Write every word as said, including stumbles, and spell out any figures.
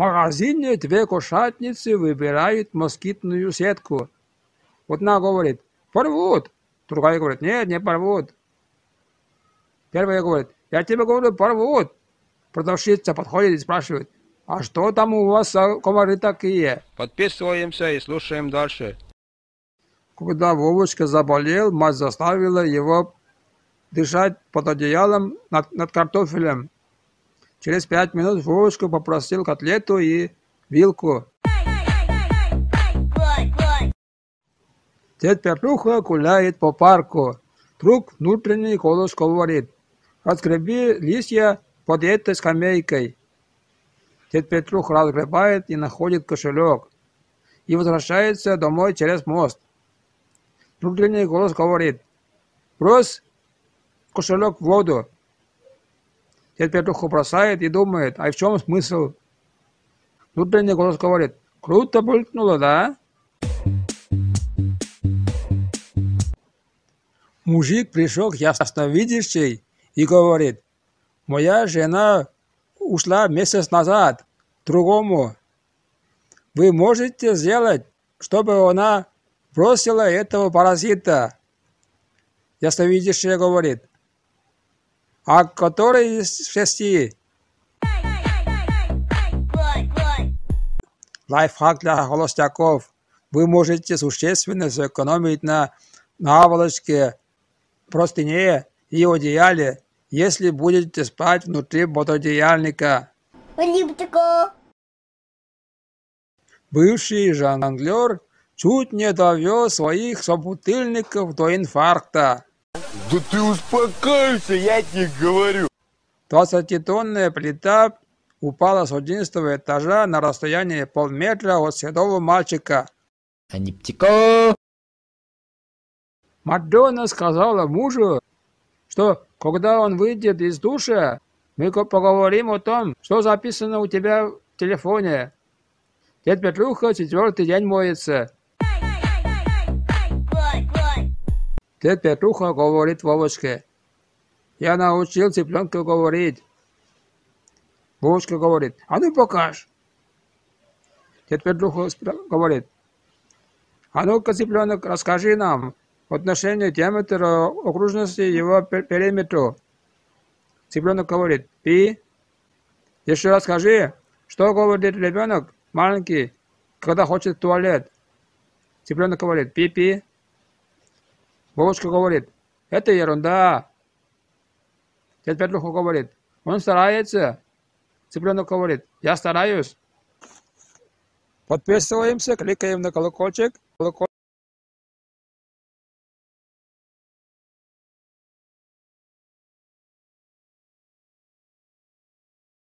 магазине две кошатницы выбирают москитную сетку. Одна говорит: порвут. Другая говорит: нет, не порвут. Первая говорит: я тебе говорю, порвут. Продавщица подходит и спрашивает: а что там у вас за комары такие? Подписываемся и слушаем дальше. Когда Вовочка заболел, мать заставила его дышать под одеялом над, над картофелем. Через пять минут Вовочка попросил котлету и вилку. Дед Петруха гуляет по парку. Вдруг внутренний голос говорит: разгреби листья под этой скамейкой. Дед Петруха разгребает и находит кошелек. И возвращается домой через мост. Внутренний голос говорит: брось кошелек в воду. Дед Петруха бросает и думает: а в чем смысл? Внутренний голос говорит: круто булькнуло, да? Мужик пришел к ясновидящей и говорит: моя жена ушла месяц назад к другому. Вы можете сделать, чтобы она бросила этого паразита? Ясновидящая говорит: а который из шести? Лайфхак для холостяков. Вы можете существенно сэкономить на наволочке, простыне и одеяле, если будете спать внутри пододеяльника. Бывший жонглер чуть не довез своих собутыльников до инфаркта. Да ты успокойся, я тебе говорю. двадцатитонная плита упала с одиннадцатого этажа на расстояние полметра от седого мальчика. Аниптико! Мадонна сказала мужу, что когда он выйдет из душа, мы поговорим о том, что записано у тебя в телефоне. Дед Петруха четвертый день моется. Дед Петруха говорит Вовочке: я научил цыпленка говорить. Вовочка говорит: а ну покажь. Дед Петруха говорит: а ну-ка, цыпленок, расскажи нам отношение диаметра окружности его периметру. Цыпленок говорит: пи. Еще раз скажи, что говорит ребенок маленький, когда хочет в туалет. Цыпленок говорит: пи-пи. Вовочка говорит: это ерунда. Дед Петруха говорит: он старается. Цыпленок говорит: я стараюсь. Подписываемся, кликаем на колокольчик.